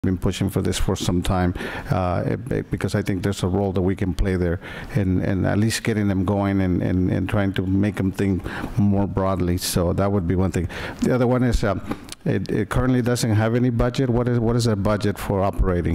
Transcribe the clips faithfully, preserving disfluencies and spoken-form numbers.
been pushing for this for some time uh, it, it, because I think there's a role that we can play there and, and at least getting them going and, and, and trying to make them think more broadly. So that would be one thing. The other one is uh, it, it currently doesn't have any budget. What is what is their budget for operating?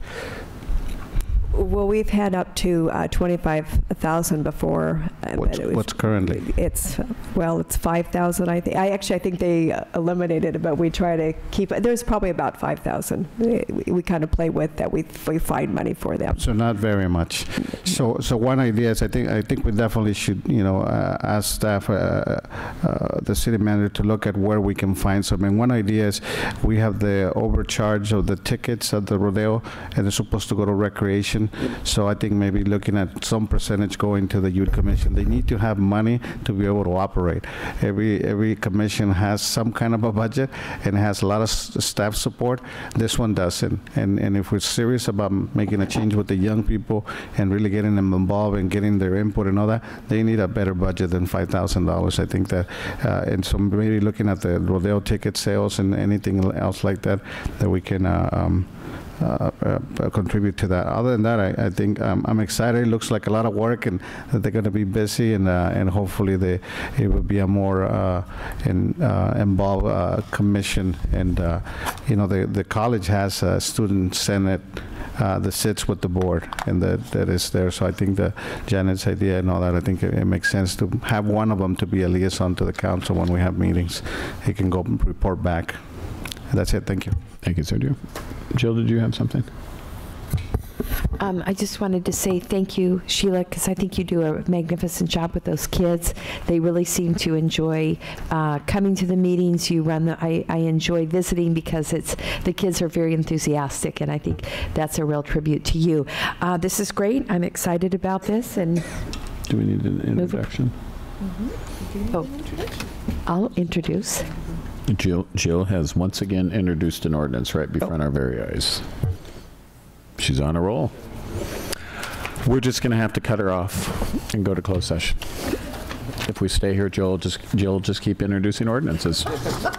Well, we've had up to uh, twenty-five thousand before. Uh, What's, it was, what's currently? It's, well, it's five thousand, I think. I actually, I think they uh, eliminated it, but we try to keep it. There's probably about five thousand we, we kind of play with that we, we find money for them. So not very much. So so one idea is I think I think we definitely should, you know, uh, ask staff, uh, uh, the city manager to look at where we can find some. And one idea is we have the overcharge of the tickets at the rodeo, and they're supposed to go to recreation. So I think maybe looking at some percentage going to the youth commission. They need to have money to be able to operate. Every every commission has some kind of a budget and has a lot of s staff support. This one doesn't. And and if we're serious about making a change with the young people and really getting them involved and getting their input and all that, they need a better budget than five thousand dollars. I think that, uh, and so maybe looking at the rodeo ticket sales and anything else like that, that we can uh, um, Uh, uh, contribute to that. Other than that, I, I think um, I'm excited. It looks like a lot of work, and that they're going to be busy, and uh, and hopefully they it will be a more uh, in, uh, involved uh, commission. And uh, you know, the the college has a student senate uh, that sits with the board, and that that is there. So I think the Janet's idea and all that, I think it, it makes sense to have one of them to be a liaison to the council when we have meetings. He can go and report back. And that's it. Thank you. Thank you, Sergio. Jill, did you have something? Um, I just wanted to say thank you, Sheila, because I think you do a magnificent job with those kids. They really seem to enjoy uh, coming to the meetings. You run the, I, I enjoy visiting because it's, the kids are very enthusiastic, and I think that's a real tribute to you. Uh, this is great. I'm excited about this. And do we need an introduction? Mm-hmm. Oh, I'll introduce. Jill, Jill has once again introduced an ordinance right before oh. our very eyes. She's on a roll. We're just going to have to cut her off and go to closed session. If we stay here, Jill just Jill just keep introducing ordinances.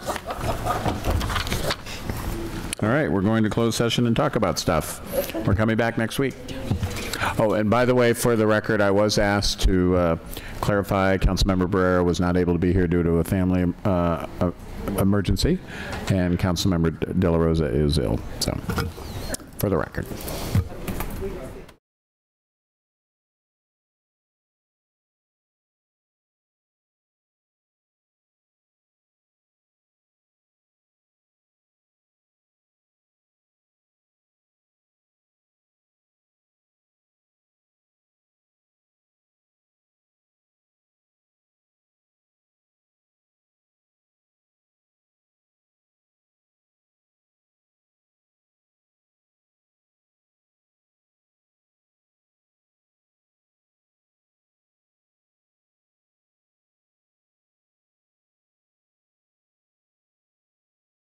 All right, we're going to closed session and talk about stuff. We're coming back next week. Oh, and by the way, for the record, I was asked to uh, clarify Councilmember Barrera was not able to be here due to a family uh, uh, emergency, and Councilmember De La Rosa is ill. So, for the record.